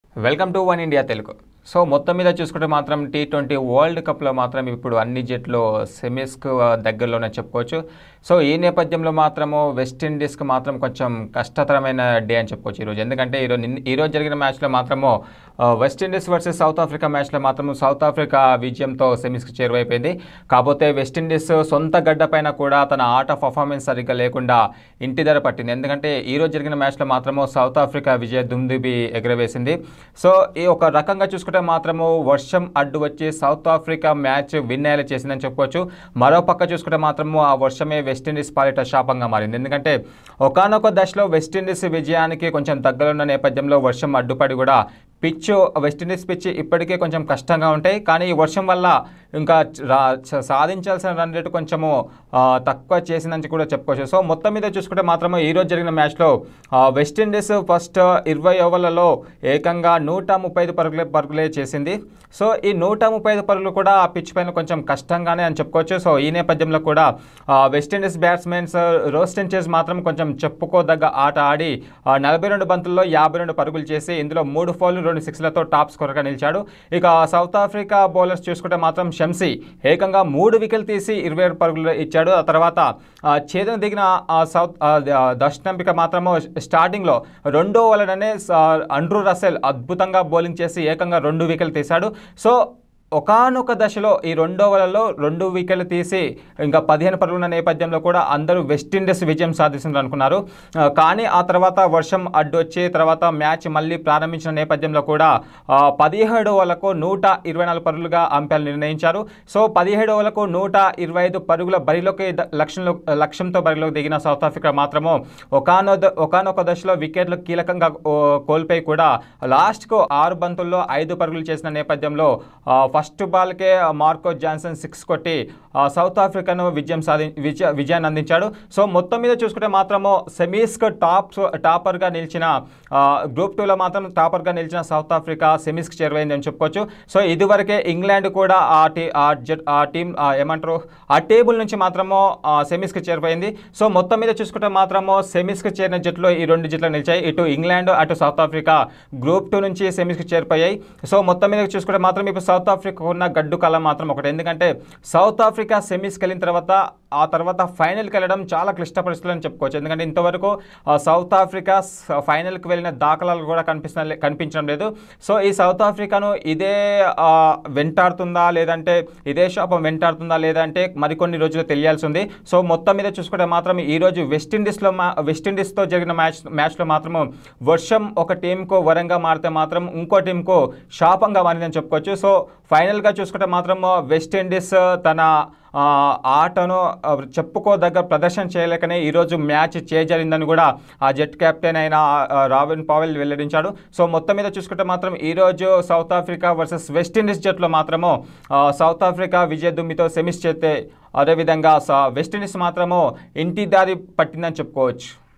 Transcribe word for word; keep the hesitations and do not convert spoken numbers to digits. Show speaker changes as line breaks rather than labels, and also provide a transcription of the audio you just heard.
Welcome to One India Telugu. So మొత్తం మీద చూసుకుంటే మాత్రం టీ ట్వంటీ వరల్డ్ కప్లో మాత్రం ఇప్పుడు అన్ని జట్లు సెమీస్కు దగ్గరలోనే చెప్పుకోవచ్చు. సో ఈ నేపథ్యంలో మాత్రము వెస్టిండీస్కి మాత్రం కొంచెం కష్టతరమైన డే అని చెప్పుకోవచ్చు ఈరోజు. ఎందుకంటే ఈరోజు ఈరోజు జరిగిన మ్యాచ్లో మాత్రము వెస్టిండీస్ వర్సెస్ సౌత్ ఆఫ్రికా మ్యాచ్లో మాత్రం సౌత్ ఆఫ్రికా విజయంతో సెమీస్కి చేరువైపోయింది. కాకపోతే వెస్టిండీస్ సొంత గడ్డ పైన కూడా తన ఆట పర్ఫార్మెన్స్ సరిగ్గా లేకుండా ఇంటి ధర పట్టింది. ఎందుకంటే ఈరోజు జరిగిన మ్యాచ్లో మాత్రము సౌత్ ఆఫ్రికా విజయ దుమ్దుబి ఎగరవేసింది. సో ఈ ఒక రకంగా చూసుకుంటే మాత్రము వర్షం అడ్డు వచ్చి సౌత్ ఆఫ్రికా మ్యాచ్ విన్ అయ్యేలా చేసిందని చెప్పుకోవచ్చు. మరో పక్క చూసుకుంటే మాత్రము ఆ వర్షమే వెస్టిండీస్ పాలిట శాపంగా మారింది. ఎందుకంటే ఒకానొక దశలో వెస్టిండీస్ విజయానికి కొంచెం దగ్గరున్న నేపథ్యంలో వర్షం అడ్డుపడి కూడా పిచ్ వెస్టిండీస్ పిచ్ ఇప్పటికే కొంచెం కష్టంగా ఉంటాయి. కానీ ఈ వర్షం వల్ల ఇంకా సాధించాల్సిన రన్ రేటు కొంచెము తక్కువ చేసిందని కూడా చెప్పుకోవచ్చు. సో మొత్తం మీద చూసుకుంటే మాత్రము ఈరోజు జరిగిన మ్యాచ్లో వెస్టిండీస్ ఫస్ట్ ఇరవై ఓవర్లలో ఏకంగా నూట ముప్పై ఐదు పరుగులే పరుగులే చేసింది. సో ఈ నూట ముప్పై ఐదు పరుగులు కూడా ఆ పిచ్ పైన కొంచెం కష్టంగానే అని చెప్పుకోవచ్చు. సో ఈ నేపథ్యంలో కూడా వెస్టిండీస్ బ్యాట్స్మెన్స్ రోస్టన్ చేస్ మాత్రం కొంచెం చెప్పుకోదగ్గ ఆట ఆడి నలభై రెండు బంతుల్లో యాభై రెండు పరుగులు చేసి ఇందులో మూడు ఫౌల్లు రెండు సిక్స్లతో టాప్ స్కోర్గా నిలిచాడు. ఇక సౌత్ ఆఫ్రికా బౌలర్స్ చూసుకుంటే మాత్రం షంసీ ఏకంగా మూడు వికెట్లు తీసి ఇరవై ఏడు పరుగులు ఇచ్చాడు. ఆ తర్వాత ఛేదన దిగిన సౌత్ దక్షిణాఫ్రికా మాత్రము స్టార్టింగ్లో రెండో ఓవర్లోనే అండ్రూ రసెల్ అద్భుతంగా బౌలింగ్ చేసి ఏకంగా రెండు వికెట్లు తీశాడు. సో ఒకానొక దశలో ఈ రెండో ఓవర్లలో రెండు వికెట్లు తీసి ఇంకా పదిహేను పరుగుల నేపథ్యంలో కూడా అందరూ వెస్టిండీస్ విజయం సాధిస్తుంది అనుకున్నారు. కానీ ఆ తర్వాత వర్షం అడ్డు వచ్చి తర్వాత మ్యాచ్ మళ్ళీ ప్రారంభించిన నేపథ్యంలో కూడా పదిహేడు ఓవర్లకు నూట ఇరవై నాలుగు పరుగులుగా అంపైర్లు నిర్ణయించారు. సో పదిహేడు ఓవర్లకు నూట ఇరవై ఐదు పరుగుల బరిలోకి లక్ష్యంలో లక్ష్యంతో బరిలోకి దిగిన సౌత్ ఆఫ్రికా మాత్రము ఒకానొ ఒకానొక దశలో వికెట్లు కీలకంగా కోల్పోయి కూడా లాస్ట్కు ఆరు బంతుల్లో ఐదు పరుగులు చేసిన నేపథ్యంలో ఫస్ట్ బాల్కే మార్కో జాన్సన్ సిక్స్ కొట్టి సౌత్ ఆఫ్రికాను విజయం సాధి విజయ విజయాన్ని అందించాడు. సో మొత్తం మీద చూసుకుంటే మాత్రము సెమీస్కు టాప్ టాపర్గా నిలిచిన గ్రూప్ టూలో మాత్రం టాపర్గా నిలిచిన సౌత్ ఆఫ్రికా సెమీస్కి చేరువైంది అని చెప్పుకోవచ్చు. సో ఇదివరకే ఇంగ్లాండ్ కూడా ఆ టీ ఆ టీం ఏమంటారు ఆ టేబుల్ నుంచి మాత్రము సెమీస్కి చేరిపోయింది. సో మొత్తం మీద చూసుకుంటే మాత్రము సెమీస్కి చేరిన జట్లు ఈ రెండు జట్లు నిలిచాయి. ఇటు ఇంగ్లాండ్ అటు సౌత్ ఆఫ్రికా గ్రూప్ టూ నుంచి సెమీస్కి చేరిపోయాయి. సో మొత్తం మీద చూసుకుంటే మాత్రం ఇప్పుడు సౌత్ ఆఫ్రికా ఉన్న గడ్డు కాలం మాత్రం ఒకటి. ఎందుకంటే సౌత్ ఆఫ్రికా సెమీస్కి వెళ్ళిన తర్వాత ఆ తర్వాత ఫైనల్కి వెళ్ళడం చాలా క్లిష్ట పరిస్థితులు అని చెప్పుకోవచ్చు. ఎందుకంటే ఇంతవరకు సౌత్ ఆఫ్రికా ఫైనల్కి వెళ్ళిన దాఖలాలు కూడా కనిపిస్తున్న కనిపించడం లేదు. సో ఈ సౌత్ ఆఫ్రికాను ఇదే వెంటాడుతుందా లేదంటే ఇదే శాపం వెంటాడుతుందా లేదంటే మరికొన్ని రోజులు తెలియాల్సి ఉంది. సో మొత్తం మీద చూసుకుంటే మాత్రం ఈరోజు వెస్టిండీస్లో వెస్టిండీస్తో జరిగిన మ్యాచ్ మ్యాచ్లో మాత్రము వర్షం ఒక టీంకు వరంగా మారితే మాత్రం ఇంకో టీంకు శాపంగా మారిందని చెప్పుకోవచ్చు. సో ఫైనల్గా చూసుకుంటే మాత్రం వెస్టిండీస్ తన ఆటను చెప్పుకోదగ్గ ప్రదర్శన చేయలేకనే ఈరోజు మ్యాచ్ చేజరిందని కూడా ఆ జట్ కెప్టెన్ అయిన రాబిన్ పావెల్ వెల్లడించాడు. సో మొత్తం మీద చూసుకుంటే మాత్రం ఈరోజు సౌత్ ఆఫ్రికా వర్సెస్ వెస్టిండీస్ జట్లో మాత్రము సౌత్ ఆఫ్రికా విజయ దుమ్మితో సెమీస్ చేస్తే అదేవిధంగా వెస్టిండీస్ మాత్రము ఇంటి దారి పట్టిందని చెప్పుకోవచ్చు.